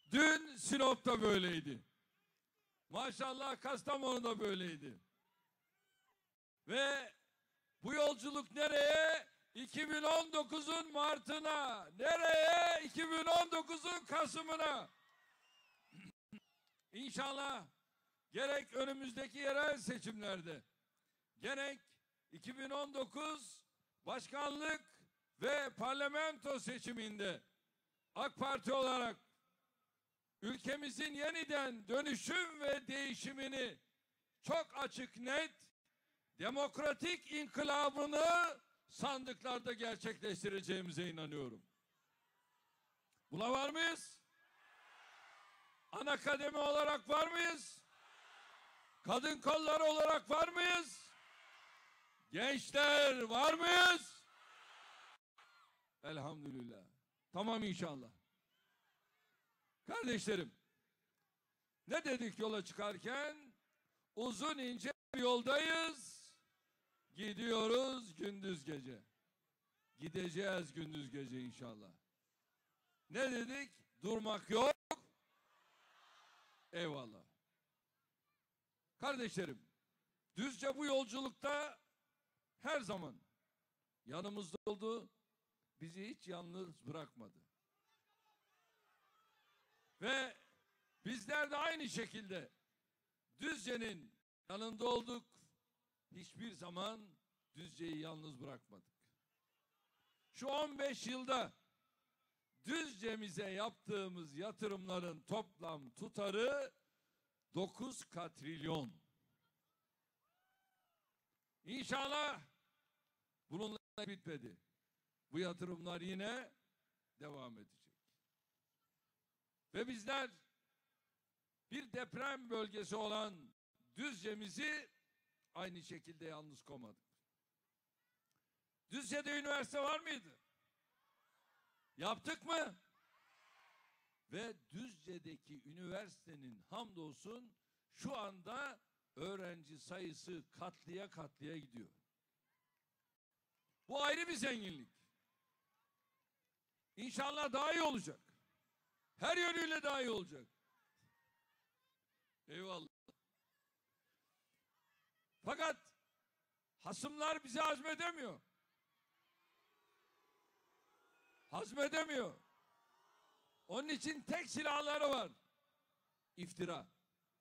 Dün Sinop'ta böyleydi. Maşallah Kastamonu'da böyleydi. Ve bu yolculuk nereye? 2019'un Mart'ına. Nereye? 2019'un Kasım'ına. İnşallah gerek önümüzdeki yerel seçimlerde, gerek 2019 başkanlık ve parlamento seçiminde AK Parti olarak ülkemizin yeniden dönüşüm ve değişimini çok açık, net, demokratik inkılabını sandıklarda gerçekleştireceğimize inanıyorum. Buna var mıyız? Ana kademe olarak var mıyız? Kadın kolları olarak var mıyız? Gençler var mıyız? Elhamdülillah. Tamam inşallah. Kardeşlerim, ne dedik yola çıkarken? Uzun ince bir yoldayız. Gidiyoruz gündüz gece. Gideceğiz gündüz gece inşallah. Ne dedik? Durmak yok. Eyvallah. Kardeşlerim, Düzce bu yolculukta her zaman yanımızda oldu. Bizi hiç yalnız bırakmadı. Ve bizler de aynı şekilde Düzce'nin yanında olduk. Hiçbir zaman Düzce'yi yalnız bırakmadık. Şu 15 yılda Düzce'mize yaptığımız yatırımların toplam tutarı 9 katrilyon. İnşallah bununla bitmedi. Bu yatırımlar yine devam edecek. Ve bizler bir deprem bölgesi olan Düzce'mizi aynı şekilde yalnız koymadık. Düzce'de üniversite var mıydı? Yaptık mı? Ve Düzce'deki üniversitenin hamdolsun şu anda öğrenci sayısı katlıya katlıya gidiyor. Bu ayrı bir zenginlik. İnşallah daha iyi olacak. Her yönüyle daha iyi olacak. Eyvallah. Fakat hasımlar bizi hazmedemiyor. Hazmedemiyor. Onun için tek silahları var. İftira.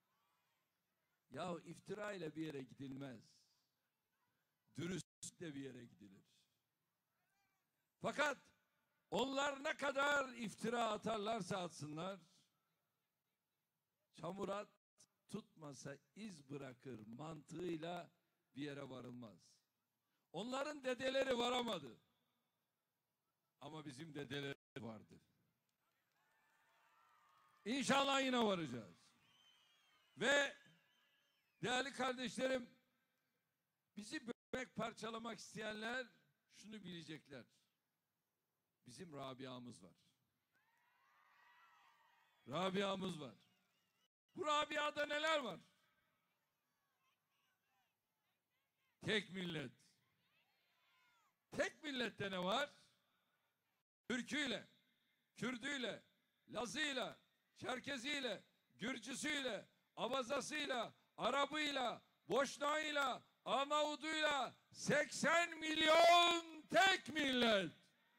Ya iftira ile bir yere gidilmez. Dürüstlükle bir yere gidilir. Fakat onlar ne kadar iftira atarlarsa atsınlar, çamura tutmasa iz bırakır mantığıyla bir yere varılmaz. Onların dedeleri varamadı. Ama bizim dedeleri vardı. İnşallah yine varacağız. Ve değerli kardeşlerim, bizi bölmek, parçalamak isteyenler şunu bilecekler. Bizim Rabia'mız var. Rabia'mız var. Bu Rabia'da neler var? Tek millet. Tek millette ne var? Türküyle, Kürdüyle, Lazıyla, Çerkeziyle, Gürcüsüyle, Abazasıyla, Arabıyla, Boşnağıyla, Arnavuduyla 80 milyon tek millet.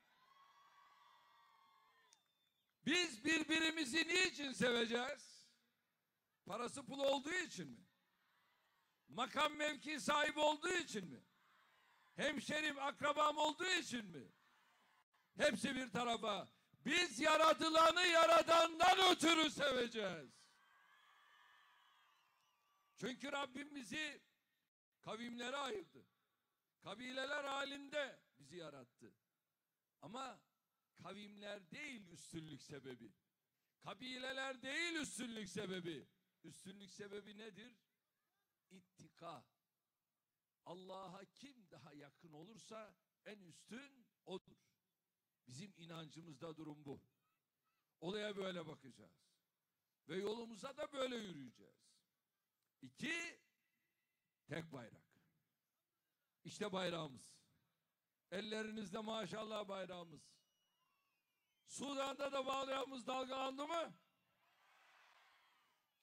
Biz birbirimizi niçin seveceğiz? Parası pulu olduğu için mi? Makam mevki sahibi olduğu için mi? Hemşerim, akrabam olduğu için mi? Hepsi bir tarafa. Biz yaratılanı yaradandan ötürü seveceğiz. Çünkü Rabbim bizi kavimlere ayırdı. Kabileler halinde bizi yarattı. Ama kavimler değil üstünlük sebebi. Kabileler değil üstünlük sebebi. Üstünlük sebebi nedir? İttika. Allah'a kim daha yakın olursa en üstün odur. Bizim inancımızda durum bu. Olaya böyle bakacağız. Ve yolumuza da böyle yürüyeceğiz. 2, tek bayrak. İşte bayrağımız. Ellerinizde maşallah bayrağımız. Sudan'da da bayrağımız dalgalandı mı?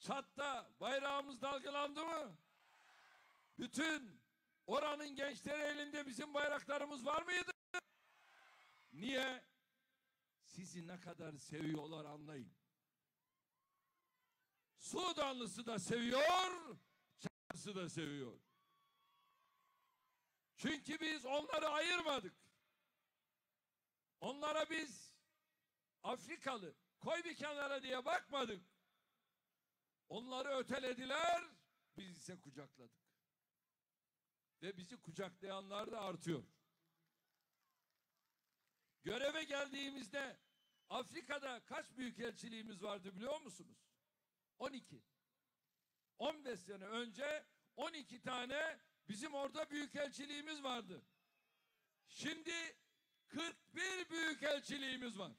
Çat'ta bayrağımız dalgalandı mı? Bütün oranın gençleri elinde bizim bayraklarımız var mıydı? Niye? Sizi ne kadar seviyorlar anlayın. Sudanlısı da seviyor, Çatlısı da seviyor. Çünkü biz onları ayırmadık. Onlara biz Afrikalı, koy bir kenara diye bakmadık. Onları ötelediler, biz ise kucakladık. Ve bizi kucaklayanlar da artıyor. Göreve geldiğimizde Afrika'da kaç büyükelçiliğimiz vardı biliyor musunuz? 12. 15 sene önce 12 tane bizim orada büyükelçiliğimiz vardı. Şimdi 41 büyükelçiliğimiz var.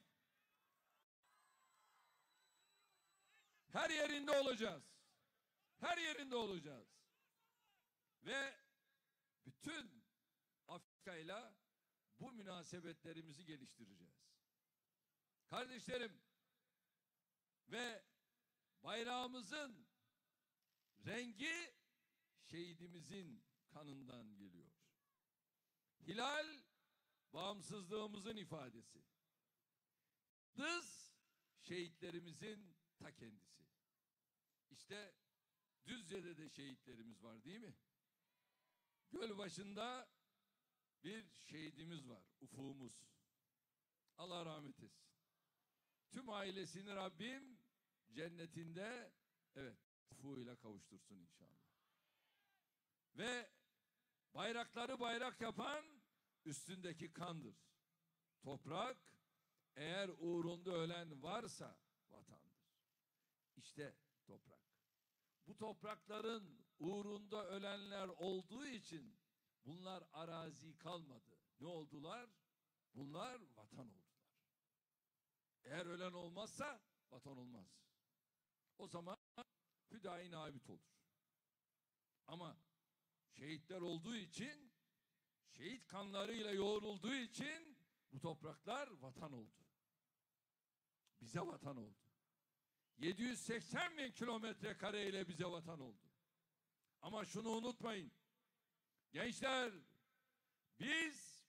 Her yerinde olacağız. Her yerinde olacağız. Ve bütün Afrika'yla bu münasebetlerimizi geliştireceğiz. Kardeşlerim, ve bayrağımızın rengi şehidimizin kanından geliyor. Hilal bağımsızlığımızın ifadesi. Yıldız şehitlerimizin ta kendisi. İşte Düzce'de de şehitlerimiz var değil mi? Gölbaşı'nda bir şehidimiz var, Ufuk'umuz. Allah rahmet etsin. Tüm ailesini Rabbim cennetinde, evet, Ufuk'uyla kavuştursun inşallah. Ve bayrakları bayrak yapan üstündeki kandır. Toprak, eğer uğrunda ölen varsa vatandır. İşte toprak. Bu toprakların uğrunda ölenler olduğu için bunlar arazi kalmadı. Ne oldular? Bunlar vatan oldular. Eğer ölen olmazsa vatan olmaz. O zaman fidai nabit olur. Ama şehitler olduğu için, şehit kanlarıyla yoğrulduğu için bu topraklar vatan oldu. Bize vatan oldu. 780 bin kilometre kareyle bize vatan oldu. Ama şunu unutmayın. Gençler, biz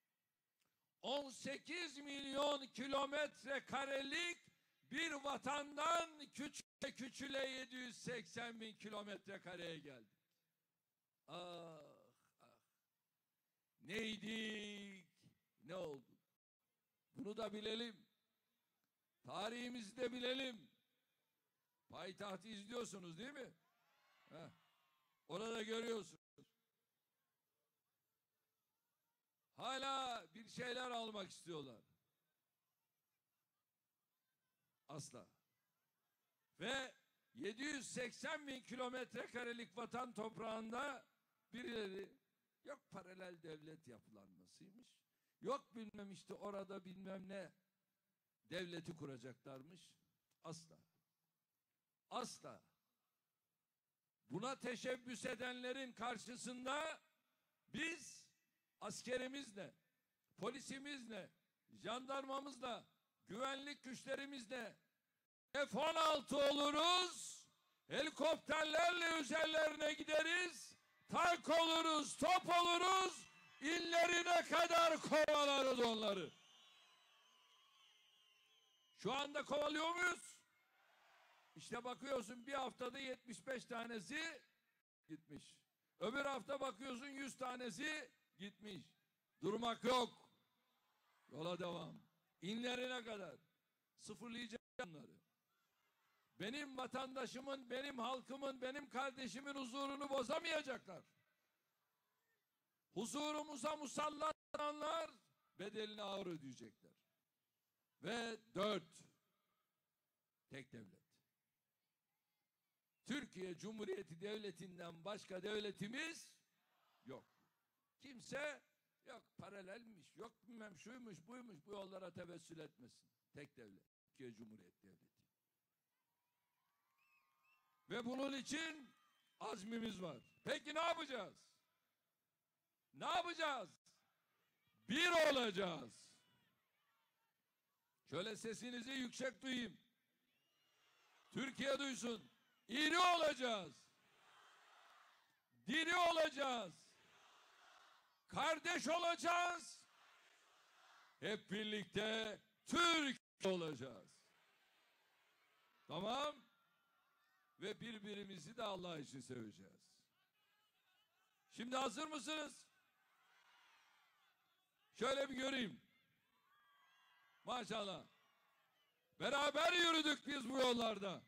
18 milyon kilometre karelik bir vatandan küçüle 780 bin kilometre kareye geldik. Ah, ah. Neydik, ne olduk? Bunu da bilelim. Tarihimizi de bilelim. Payitahtı izliyorsunuz değil mi? Heh. Orada görüyorsunuz. Hala bir şeyler almak istiyorlar. Asla. Ve 780 bin kilometre karelik vatan toprağında birileri yok paralel devlet yapılanmasıymış. Yok bilmem işte orada bilmem ne devleti kuracaklarmış. Asla. Asla. Buna teşebbüs edenlerin karşısında biz askerimizle, polisimizle, jandarmamızla, güvenlik güçlerimizle F-16 oluruz, helikopterlerle üzerlerine gideriz, tank oluruz, top oluruz, illerine kadar kovalarız onları. Şu anda kovalıyor muyuz? İşte bakıyorsun bir haftada 75 tanesi gitmiş. Öbür hafta bakıyorsun 100 tanesi gitmiş. Durmak yok. Yola devam. İnlerine kadar sıfırlayacağız onları. Benim vatandaşımın, benim halkımın, benim kardeşimin huzurunu bozamayacaklar. Huzurumuza musallat olanlar bedelini ağır ödeyecekler. Ve 4. Tek devlet. Türkiye Cumhuriyeti Devleti'nden başka devletimiz yok. Kimse yok paralelmiş, yok bilmem şuymuş, buymuş, bu yollara tevessül etmesin. Tek devlet. Türkiye Cumhuriyeti Devleti. Ve bunun için azmimiz var. Peki ne yapacağız? Ne yapacağız? Bir olacağız. Şöyle sesinizi yüksek duyayım. Türkiye duysun. İri olacağız. Diri olacağız. Kardeş olacağız. Hep birlikte Türk olacağız. Tamam? Ve birbirimizi de Allah için seveceğiz. Şimdi hazır mısınız? Şöyle bir göreyim. Maşallah. Beraber yürüdük biz bu yollarda.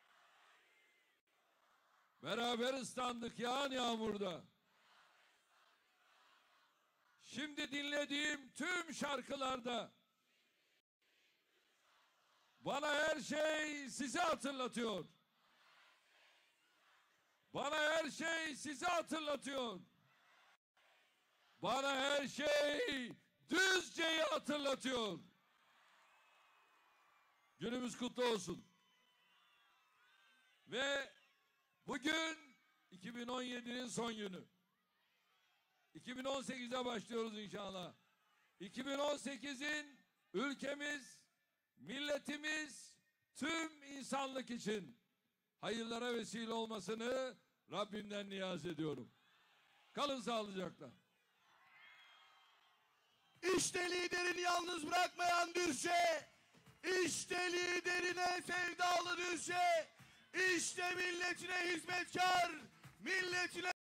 Beraber ıslandık yağan yağmurda. Şimdi dinlediğim tüm şarkılarda bana her şey sizi hatırlatıyor. Bana her şey sizi hatırlatıyor. Bana her şey Düzce'yi hatırlatıyor. Günümüz kutlu olsun. Ve bugün 2017'nin son günü. 2018'e başlıyoruz inşallah. 2018'in ülkemiz, milletimiz, tüm insanlık için hayırlara vesile olmasını Rabbimden niyaz ediyorum. Kalın sağlıcakla. İşte liderini yalnız bırakmayan Düzce, işte liderine sevdalı Düzce, işte milletine hizmetkar, milletine